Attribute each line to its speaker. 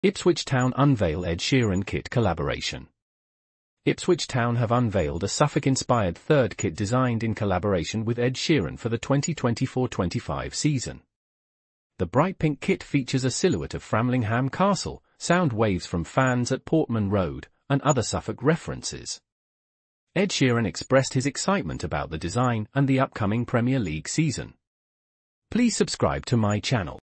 Speaker 1: Ipswich Town unveil Ed Sheeran kit collaboration. Ipswich Town have unveiled a Suffolk-inspired third kit designed in collaboration with Ed Sheeran for the 2024-25 season. The bright pink kit features a silhouette of Framlingham Castle, sound waves from fans at Portman Road, and other Suffolk references. Ed Sheeran expressed his excitement about the design and the upcoming Premier League season. Please subscribe to my channel.